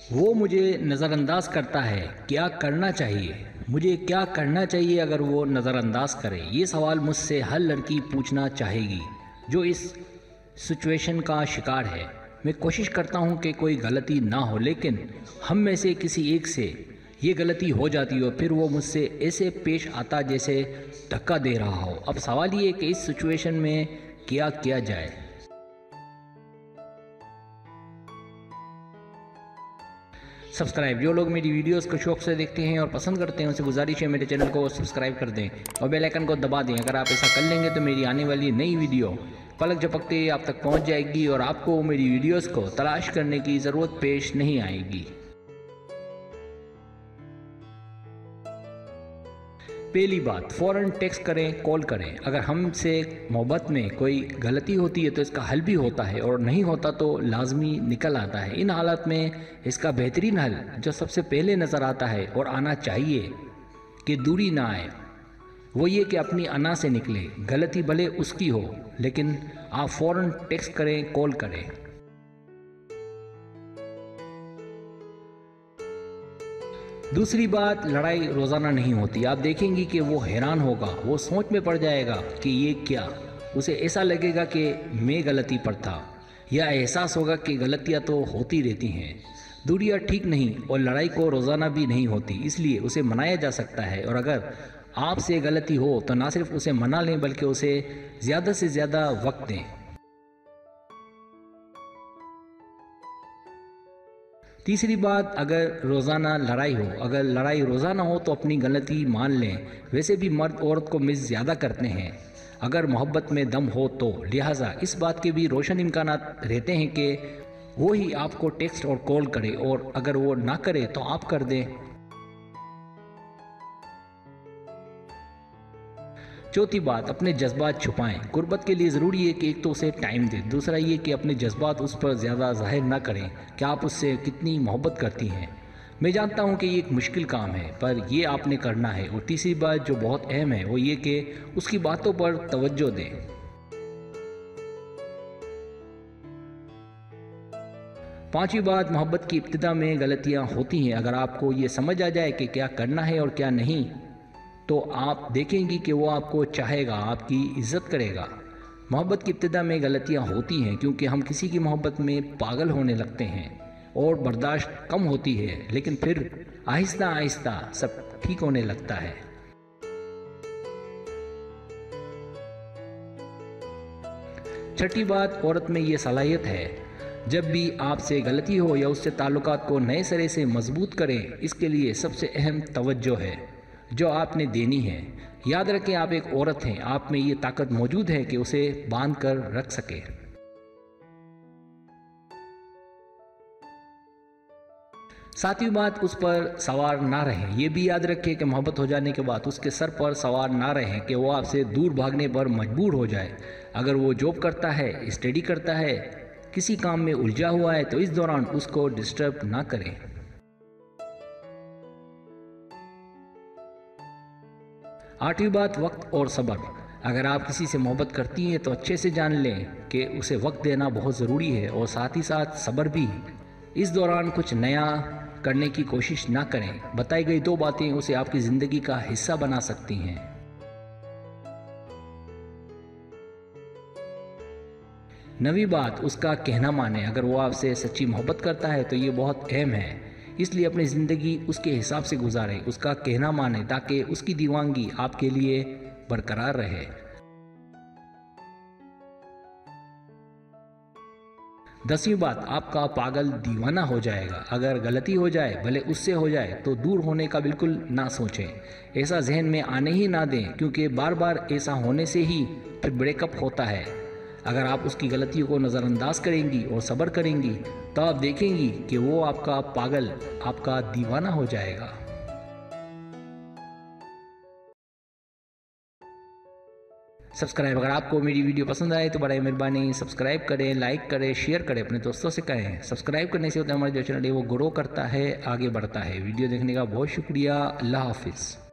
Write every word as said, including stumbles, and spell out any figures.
वो मुझे नज़रअंदाज करता है, क्या करना चाहिए? मुझे क्या करना चाहिए अगर वो नज़रअंदाज करे? ये सवाल मुझसे हर लड़की पूछना चाहेगी जो इस सिचुएशन का शिकार है। मैं कोशिश करता हूँ कि कोई गलती ना हो, लेकिन हम में से किसी एक से ये गलती हो जाती हो, फिर वो मुझसे ऐसे पेश आता जैसे धक्का दे रहा हो। अब सवाल ये है कि इस सिचुएशन में क्या किया जाए। सब्सक्राइब जो लोग मेरी वीडियोस को शौक से देखते हैं और पसंद करते हैं, उनसे गुजारिश है मेरे चैनल को सब्सक्राइब कर दें और बेल आइकन को दबा दें। अगर आप ऐसा कर लेंगे तो मेरी आने वाली नई वीडियो पलक झपकते ही आप तक पहुंच जाएगी और आपको मेरी वीडियोस को तलाश करने की ज़रूरत पेश नहीं आएगी। पहली बात, फ़ौरन टेक्स्ट करें, कॉल करें। अगर हमसे मोहब्बत में कोई गलती होती है तो इसका हल भी होता है, और नहीं होता तो लाजमी निकल आता है। इन हालात में इसका बेहतरीन हल जो सबसे पहले नज़र आता है और आना चाहिए कि दूरी ना आए, वो ये कि अपनी अना से निकले। गलती भले उसकी हो, लेकिन आप फ़ौरन टेक्स्ट करें, कॉल करें। दूसरी बात, लड़ाई रोज़ाना नहीं होती। आप देखेंगी कि वो हैरान होगा, वो सोच में पड़ जाएगा कि ये क्या। उसे ऐसा लगेगा कि मैं गलती पर था, या एहसास होगा कि गलतियाँ तो होती रहती हैं। दूरियाँ ठीक नहीं और लड़ाई को रोज़ाना भी नहीं होती, इसलिए उसे मनाया जा सकता है। और अगर आपसे गलती हो तो ना सिर्फ उसे मना लें, बल्कि उसे ज़्यादा से ज़्यादा वक्त दें। तीसरी बात, अगर रोज़ाना लड़ाई हो अगर लड़ाई रोज़ाना हो तो अपनी गलती मान लें। वैसे भी मर्द औरत को मिस ज़्यादा करते हैं अगर मोहब्बत में दम हो तो, लिहाजा इस बात के भी रोशन इम्कान रहते हैं कि वो ही आपको टेक्स्ट और कॉल करे, और अगर वो ना करे तो आप कर दें। चौथी बात, अपने जज्बात छुपाएं। गुर्बत के लिए ज़रूरी है कि एक तो उसे टाइम दें, दूसरा ये कि अपने जज्बात उस पर ज़्यादा जाहिर ना करें कि आप उससे कितनी मोहब्बत करती हैं। मैं जानता हूँ कि ये एक मुश्किल काम है, पर ये आपने करना है। और तीसरी बात जो बहुत अहम है वो ये कि उसकी बातों पर तवज्जो दें। पांचवी बात, मोहब्बत की इब्तिदा में गलतियाँ होती हैं। अगर आपको ये समझ आ जाए कि क्या करना है और क्या नहीं, तो आप देखेंगी कि वो आपको चाहेगा, आपकी इज्जत करेगा। मोहब्बत की इब्तिदा में गलतियां होती हैं क्योंकि हम किसी की मोहब्बत में पागल होने लगते हैं और बर्दाश्त कम होती है, लेकिन फिर आहिस्ता आहिस्ता सब ठीक होने लगता है। छठी बात, औरत में ये सलाहियत है जब भी आपसे गलती हो या उससे ताल्लुकात को नए सिरे से मजबूत करें। इसके लिए सबसे अहम तवज्जो है जो आपने देनी है। याद रखें, आप एक औरत हैं, आप में ये ताकत मौजूद है कि उसे बांध कर रख सके। सातवीं बात, उस पर सवार ना रहें। ये भी याद रखें कि मोहब्बत हो जाने के बाद उसके सर पर सवार ना रहें कि वो आपसे दूर भागने पर मजबूर हो जाए। अगर वो जॉब करता है, स्टडी करता है, किसी काम में उलझा हुआ है, तो इस दौरान उसको डिस्टर्ब ना करें। आठवीं बात, वक्त और सब्र। अगर आप किसी से मोहब्बत करती हैं तो अच्छे से जान लें कि उसे वक्त देना बहुत ज़रूरी है, और साथ ही साथ सब्र भी। इस दौरान कुछ नया करने की कोशिश ना करें। बताई गई दो बातें उसे आपकी ज़िंदगी का हिस्सा बना सकती हैं। नवीं बात, उसका कहना माने। अगर वो आपसे सच्ची मोहब्बत करता है तो ये बहुत अहम है, इसलिए अपनी ज़िंदगी उसके हिसाब से गुजारें, उसका कहना माने, ताकि उसकी दीवानगी आपके लिए बरकरार रहे। दसवीं बात, आपका पागल दीवाना हो जाएगा। अगर गलती हो जाए, भले उससे हो जाए, तो दूर होने का बिल्कुल ना सोचें। ऐसा जहन में आने ही ना दें, क्योंकि बार बार ऐसा होने से ही फिर ब्रेकअप होता है। अगर आप उसकी गलतियों को नज़रअंदाज करेंगी और सब्र करेंगी तो आप देखेंगी कि वो आपका पागल, आपका दीवाना हो जाएगा। सब्सक्राइब, अगर आपको मेरी वीडियो पसंद आए तो बड़ी मेहरबानी सब्सक्राइब करें, लाइक करें, शेयर करें, अपने दोस्तों से कहें। सब्सक्राइब करने से होता है हमारा जो चैनल है वो ग्रो करता है, आगे बढ़ता है। वीडियो देखने का बहुत शुक्रिया। अल्लाह हाफिज़।